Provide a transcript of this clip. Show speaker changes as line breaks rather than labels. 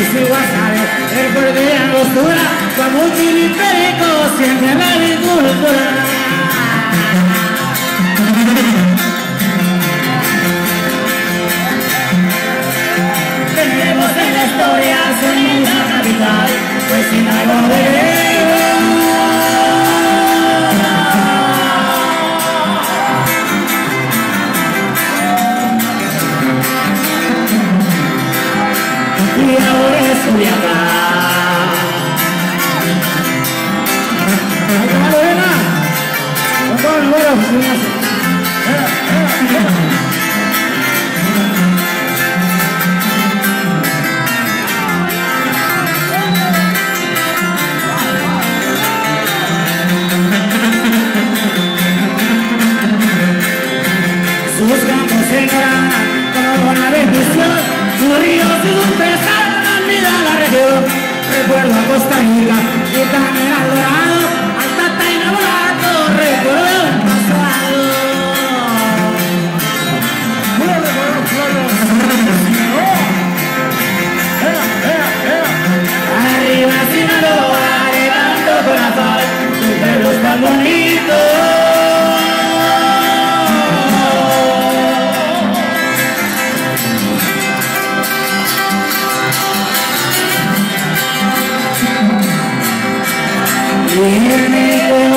y Guasave, el puerto de Angostura, Guamuchil y Perico, siempre la agricultura. Tenemos en la historia su inmensa capital, pues sin algo de guerrero. Y ahora es Culiacán. ¡Ay, Lorena! ¡Con todo el vuelo! Sus campos se engranan como una bendición, sus ríos y sus pesas dan vida a la región. Recuerdo a Costa Rica y también al Dorado, al Tata y Navolato, recuerdo el pasado. Arriba Sinaloa, de tanto corazón, tu pueblo es tan bonito. Viene